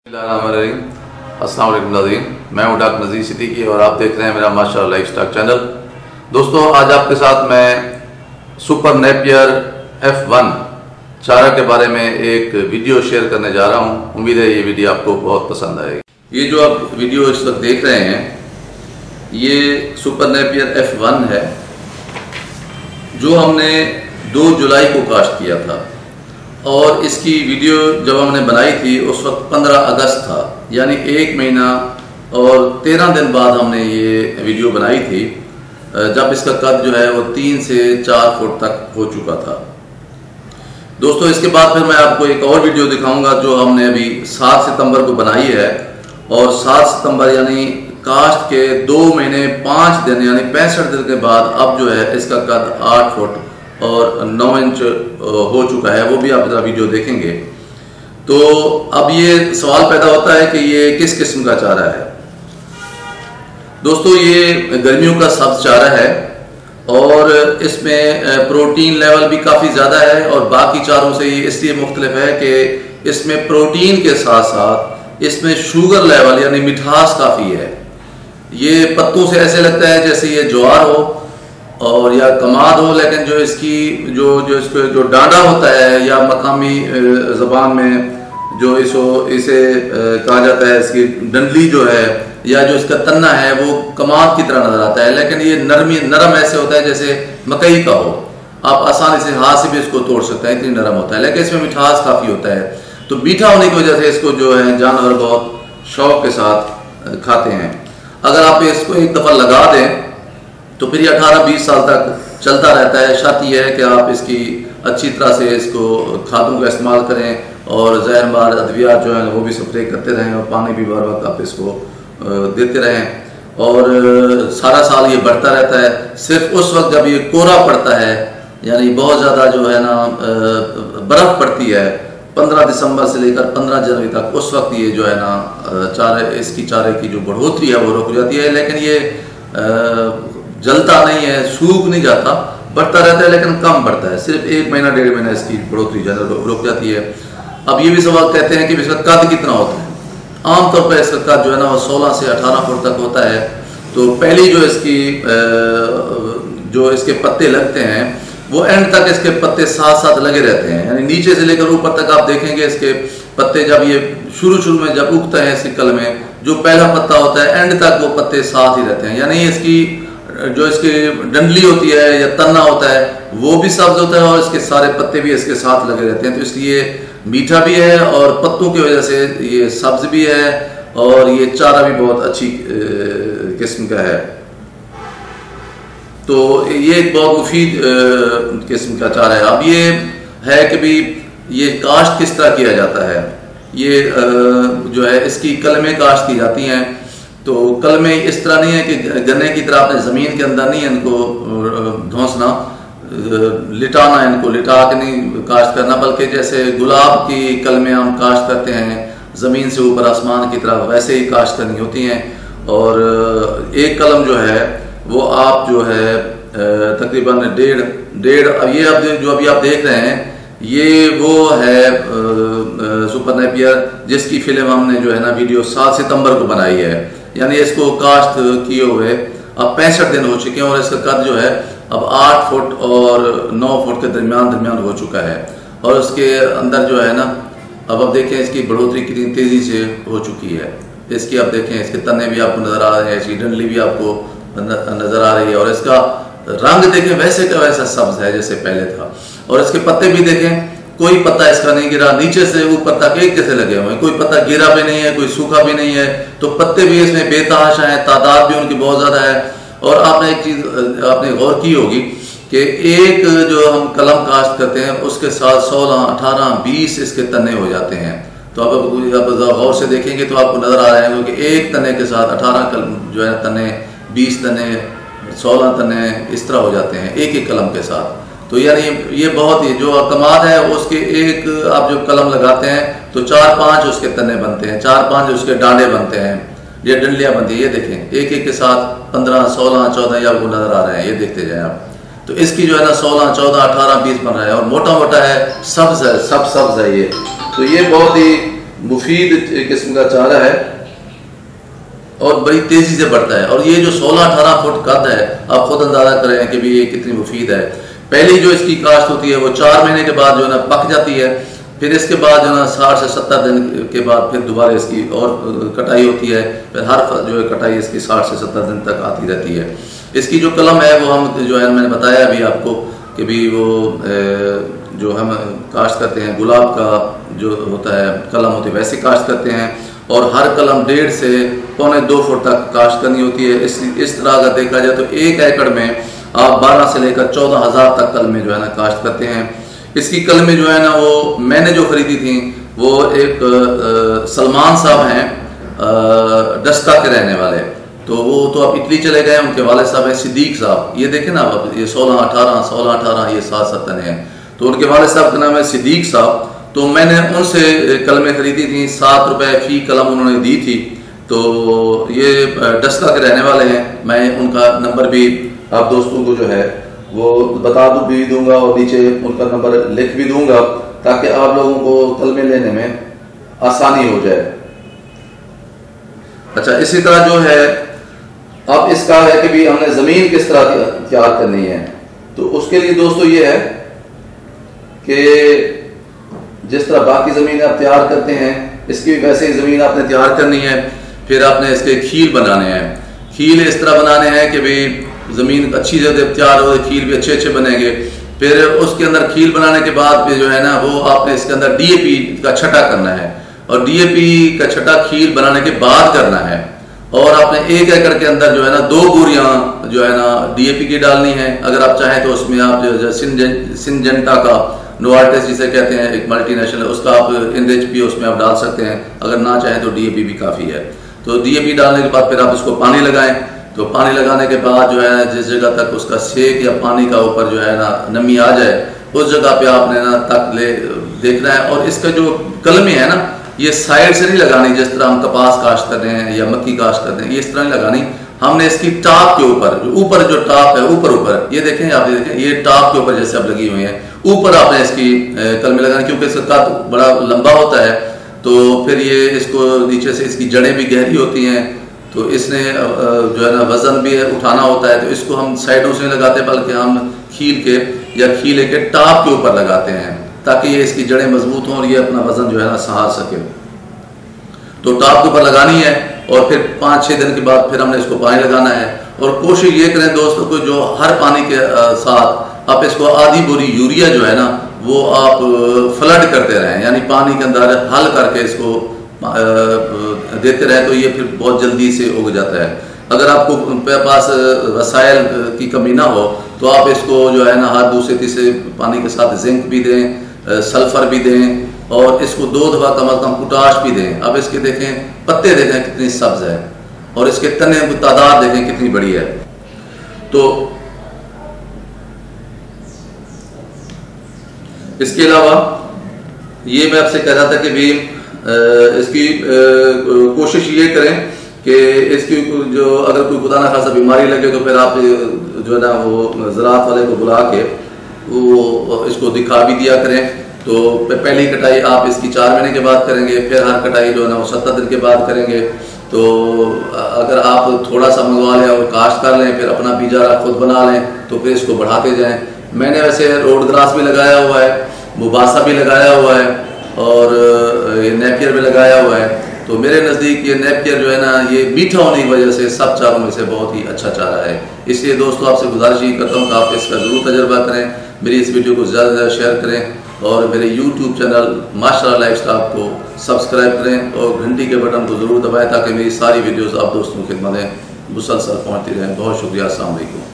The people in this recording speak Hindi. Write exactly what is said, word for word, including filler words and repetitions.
अस्सलाम वालेकुम नाज़रीन, मैं हूं डॉक्टर नज़ीर सिद्दीकी और आप देख रहे हैं मेरा माशाअल्लाह लाइफस्टाइल चैनल। दोस्तों, आज आपके साथ मैं सुपर नेपियर एफ वन चारा के बारे में एक वीडियो शेयर करने जा रहा हूं। उम्मीद है ये वीडियो आपको बहुत पसंद आएगी। ये जो आप वीडियो इस वक्त देख रहे हैं, ये सुपर नेपियर एफ वन है जो हमने दो जुलाई को काश्त किया था और इसकी वीडियो जब हमने बनाई थी उस वक्त पंद्रह अगस्त था, यानी एक महीना और तेरह दिन बाद हमने ये वीडियो बनाई थी, जब इसका कद जो है वो तीन से चार फुट तक हो चुका था। दोस्तों, इसके बाद फिर मैं आपको एक और वीडियो दिखाऊंगा जो हमने अभी सात सितंबर को बनाई है, और सात सितंबर यानी काश्त के दो महीने पाँच दिन यानी पैंसठ दिन के बाद अब जो है इसका कद आठ फुट और नौ इंच हो चुका है। वो भी आप जरा वीडियो देखेंगे तो अब ये सवाल पैदा होता है कि ये किस किस्म का चारा है। दोस्तों, ये गर्मियों का सब्ज चारा है और इसमें प्रोटीन लेवल भी काफ़ी ज़्यादा है, और बाकी चारों से ये इसलिए मुख्तलिफ है कि इसमें प्रोटीन के साथ साथ इसमें शुगर लेवल यानी मिठास काफ़ी है। ये पत्तों से ऐसे लगता है जैसे ये ज्वार हो और या कमाद हो, लेकिन जो इसकी जो जो इसको जो डांडा होता है या मकामी ज़बान में जो इसो इसे कहा जाता है, इसकी डंडली जो है या जो इसका तन्ना है वो कमाद की तरह नजर आता है, लेकिन ये नरमी नरम ऐसे होता है जैसे मकई का हो। आप आसानी से हाथ से भी इसको तोड़ सकते हैं, इतनी नरम होता है, लेकिन इसमें मिठास काफ़ी होता है। तो मीठा होने की वजह से इसको जो है जानवर बहुत शौक के साथ खाते हैं। अगर आप इसको एक दफ़ा लगा दें तो फिर ये अठारह बीस साल तक चलता रहता है। शर्त यह है कि आप इसकी अच्छी तरह से इसको खादों का इस्तेमाल करें और जहरमार अद्वियात जो है वो भी स्प्रे करते रहें, और पानी भी बार बार आप इसको देते रहें, और सारा साल ये बढ़ता रहता है। सिर्फ उस वक्त जब ये कोहरा पड़ता है यानी बहुत ज़्यादा जो है ना बर्फ़ पड़ती है, पंद्रह दिसंबर से लेकर पंद्रह जनवरी तक, उस वक्त ये जो है ना चारे इसकी चारे की जो बढ़ोतरी है वो रुक जाती है। लेकिन ये आ, जलता नहीं है, सूख नहीं जाता, बढ़ता रहता है, लेकिन कम बढ़ता है। सिर्फ एक महीना डेढ़ महीना इसकी बढ़ोतरी ज़्यादा रुक जाती है। अब ये भी सवाल कहते हैं कि इसका कद कितना होता है। आमतौर पर इसका कद जो है ना वो सोलह से अठारह फुट तक होता है। तो पहली जो इसकी जो इसके पत्ते लगते हैं वो एंड तक इसके पत्ते साथ साथ लगे रहते हैं, यानी नीचे से लेकर ऊपर तक आप देखेंगे इसके पत्ते जब ये शुरू शुरू में जब उगता है इसकी कल में जो पहला पत्ता होता है एंड तक वो पत्ते साथ ही रहते हैं, यानी इसकी जो इसकी डंडली होती है या तन्ना होता है वो भी सब्ज होता है और इसके सारे पत्ते भी इसके साथ लगे रहते हैं। तो इसलिए मीठा भी है और पत्तों की वजह से ये सब्ज भी है, और ये चारा भी बहुत अच्छी किस्म का है। तो ये एक बहुत मुफीद किस्म का चारा है। अब ये है कि भी ये काश्त किस तरह किया जाता है। ये जो है इसकी कलमें काश्त की जाती हैं। तो कल में इस तरह नहीं है कि गन्ने की तरह आपने ज़मीन के अंदर नहीं इनको धौंसना, लिटाना, इनको लिटा के नहीं काश्त करना, बल्कि जैसे गुलाब की कल में हम काश्त करते हैं ज़मीन से ऊपर आसमान की तरह, वैसे ही काश्त करनी होती हैं। और एक कलम जो है वो आप जो है तकरीबन डेढ़ डेढ़ अब ये अब जो अभी आप देख रहे हैं ये वो है सुपर नेपियर जिसकी फिल्म हमने जो है ना वीडियो सात सितंबर को बनाई है, यानी इसको काश्त किए हुए अब पैंसठ दिन हो चुके हैं और इसका कद जो है अब आठ फुट और नौ फुट के दरमियान दरमियान हो चुका है। और उसके अंदर जो है ना अब आप देखें इसकी बढ़ोतरी कितनी तेज़ी से हो चुकी है। इसकी आप देखें इसके तने भी आपको नज़र आ रहे हैं, इसकी डंडली भी आपको नज़र आ रही है, और इसका रंग देखें वैसे का वैसा सब्ज है जैसे पहले था। और इसके पत्ते भी देखें, कोई पत्ता इसका नहीं गिरा, नीचे से ऊपर तक एक जैसे लगे हुए हैं, कोई पत्ता गिरा भी नहीं है, कोई सूखा भी नहीं है। तो पत्ते भी इसमें बेतहाशा हैं, तादाद भी उनकी बहुत ज़्यादा है। और आपने एक चीज़ आपने गौर की होगी कि एक जो हम कलम काश्त करते हैं उसके साथ सोलह अठारह बीस इसके तने हो जाते हैं। तो आप गौर से देखेंगे तो आपको नज़र आ रहा है कि एक तने के साथ अठारह कलम जो है तने, बीस तने, सोलह तने इस तरह हो जाते हैं एक एक कलम के साथ। तो यानी ये बहुत ही जो कमाद है उसके एक आप जो कलम लगाते हैं तो चार पांच उसके तने बनते हैं, चार पांच उसके डांडे बनते हैं, ये डंडलियां बनती है। ये देखें एक एक के साथ पंद्रह सोलह चौदह ये आपको नजर आ रहे हैं, ये देखते जाए आप। तो इसकी जो है ना सोलह चौदह अठारह बीस बन रहा है और मोटा मोटा है, सब्ज है, सब सब्ज है ये। तो ये बहुत ही मुफीद किस्म का चारा है और बड़ी तेज़ी से बढ़ता है। और ये जो सोलह अठारह फुट कद है, आप खुद अंदाज़ा करें कि भी ये कितनी मुफीद है। पहली जो इसकी काश्त होती है वो चार महीने के बाद जो है ना पक जाती है, फिर इसके बाद जो है ना साठ से सत्तर दिन के बाद फिर दोबारा इसकी और कटाई होती है, फिर हर जो है कटाई इसकी साठ से सत्तर दिन तक आती रहती है। इसकी जो कलम है वो हम जो है मैंने बताया अभी आपको कि भी वो जो हम काश्त करते हैं गुलाब का जो होता है कलम होती है वैसे काश्त करते हैं, और हर कलम डेढ़ से पौने दो फुट तक काश्त करनी होती है। इस इस तरह अगर देखा जाए तो एक एकड़ में आप बारह से लेकर चौदह हज़ार तक कलमें जो है ना काश्त करते हैं। इसकी कलमें जो है ना वो मैंने जो खरीदी थी वो एक आ, सलमान साहब हैं डस्का के रहने वाले, तो वो तो अब इटली चले गए, उनके वाले साहब हैं सिद्दीक साहब। ये देखें ना अब ये सोलह अठारह सोलह अठारह ये सात सात तने हैं, तो उनके वाले साहब का नाम है सिद्दीक साहब। तो मैंने उनसे कलमें खरीदी थी, सात रुपए फी कलम उन्होंने दी थी। तो ये डस्का के रहने वाले हैं, मैं उनका नंबर भी आप दोस्तों को जो है वो बता दूँ भी दूंगा और नीचे उनका नंबर लिख भी दूंगा ताकि आप लोगों को कलमे लेने में आसानी हो जाए। अच्छा, इसी तरह जो है अब इसका है कि भी हमने ज़मीन किस तरह तैयार करनी है, तो उसके लिए दोस्तों ये है कि जिस तरह बाकी ज़मीन आप तैयार करते हैं इसकी भी वैसे ही ज़मीन आपने तैयार करनी है। फिर आपने इसके खील बनाने हैं, खील इस तरह बनाने हैं कि भाई ज़मीन अच्छी जगह तैयार हो, खील भी अच्छे अच्छे बनेंगे। फिर उसके अंदर खील बनाने के बाद जो है ना वो आपने इसके अंदर डीएपी का छटा करना है, और डीएपी का छटा खील बनाने के बाद करना है। और आपने एक एकड़ के अंदर जो है ना दो बोरियां जो है ना डीएपी की डालनी है। अगर आप चाहें तो उसमें आप जो सिंजेंटा का नोवार्टिस जिसे कहते हैं एक मल्टीनेशनल है उसका आप एनएचपी उसमें आप डाल सकते हैं, अगर ना चाहें तो डीएपी भी काफ़ी है। तो डीएपी डालने के बाद फिर आप उसको पानी लगाएं, तो पानी लगाने के बाद जो है जिस जगह तक उसका सेक या पानी का ऊपर जो है ना नमी आ जाए उस जगह पे आपने ना तक ले देखना है। और इसका जो कलमें है ना ये साइड से नहीं लगानी, जिस तरह हम कपास काश्त कर रहे हैं या मक्की काश्त कर रहे हैं ये इस तरह नहीं लगानी, हमने इसकी टॉप के ऊपर ऊपर जो टॉप है ऊपर ऊपर ये देखें आप ये देखें ये टॉप के ऊपर जैसे अब लगी हुई है ऊपर आपने इसकी कलमें लगानी, क्योंकि इसका कद बड़ा लंबा होता है तो फिर ये इसको नीचे से इसकी जड़ें भी गहरी होती हैं, तो इसने जो है ना वजन भी है उठाना होता है, तो इसको हम साइडों से लगाते बल्कि हम खील के या खीले के टॉप के ऊपर लगाते हैं ताकि ये इसकी जड़ें मजबूत हों और ये अपना वजन जो है ना सहार सके। तो टॉप के ऊपर लगानी है और फिर पाँच छः दिन के बाद फिर हमने इसको पानी लगाना है। और कोशिश ये करें दोस्तों को जो हर पानी के साथ आप इसको आधी बोरी यूरिया जो है ना वो आप फ्लड करते रहें, यानी पानी के अंदर हल करके इसको देते रहे तो ये फिर बहुत जल्दी से उग जाता है। अगर आपको पास वसाइल की कमी ना हो तो आप इसको जो है ना हर दूसरे तीसरे पानी के साथ जिंक भी दें, सल्फर भी दें और इसको दो दफा कम अज कम पोटाश भी दें। अब इसके देखें पत्ते देखें कितनी सब्ज है और इसके तने की तादाद देखें कितनी बड़ी है। तो इसके अलावा ये मैं आपसे कह रहा था कि भी इसकी कोशिश ये करें कि इसकी जो अगर कोई खुदा ना खासा बीमारी लगे तो फिर आप जो है ना वो ज़राअत वाले को बुला के वो इसको दिखा भी दिया करें। तो पहली कटाई आप इसकी चार महीने के बाद करेंगे, फिर हर कटाई जो है ना वो सत्तर दिन के बाद करेंगे। तो अगर आप थोड़ा सा मंगवा लें और काश्त कर लें फिर अपना बीजा खुद बना लें तो फिर इसको बढ़ाते जाएं। मैंने वैसे रोड ग्रास भी लगाया हुआ है, मुबासा भी लगाया हुआ है और ये नेपियर भी लगाया हुआ है। तो मेरे नज़दीक ये नेपियर जो है ना ये मीठा होने की वजह से सब चारों में से बहुत ही अच्छा चारा है। इसलिए दोस्तों आपसे गुजारिश ये करता हूँ कि आप इसका ज़रूर तजर्बा करें, मेरी इस वीडियो को ज़्यादा से ज़्यादा शेयर करें और मेरे यूट्यूब चैनल माशाअल्लाह लाइफस्टाइल को सब्सक्राइब करें और घंटी के बटन को ज़रूर दबाएं ताकि मेरी सारी वीडियोज़ आप दोस्तों की खिदमत में मुसलसल पहुँचती रहें। बहुत शुक्रिया, अस्सलाम वालेकुम।